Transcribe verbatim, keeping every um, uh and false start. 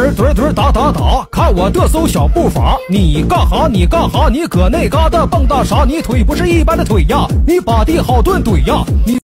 儿墩墩打打打，看我的嗖小步伐。你干哈？你干哈？你搁那嘎达蹦跶啥？你腿不是一般的腿呀，你把地好顿怼呀，你。